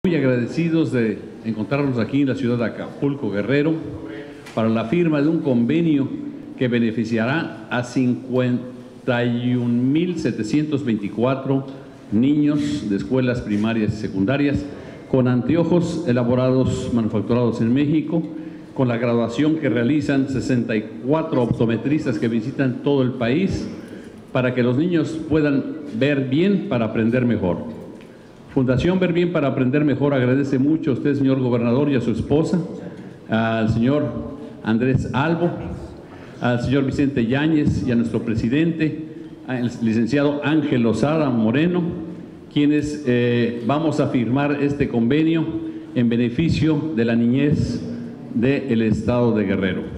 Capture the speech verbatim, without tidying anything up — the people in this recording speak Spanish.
Muy agradecidos de encontrarnos aquí en la ciudad de Acapulco, Guerrero, para la firma de un convenio que beneficiará a cincuenta y un mil setecientos veinticuatro niños de escuelas primarias y secundarias con anteojos elaborados, manufacturados en México, con la graduación que realizan sesenta y cuatro optometristas que visitan todo el país, para que los niños puedan ver bien para aprender mejor. Fundación Ver Bien para Aprender Mejor agradece mucho a usted, señor gobernador, y a su esposa, al señor Andrés Albo, al señor Vicente Yáñez y a nuestro presidente, al licenciado Ángel Lozada Moreno, quienes eh, vamos a firmar este convenio en beneficio de la niñez del estado de Guerrero.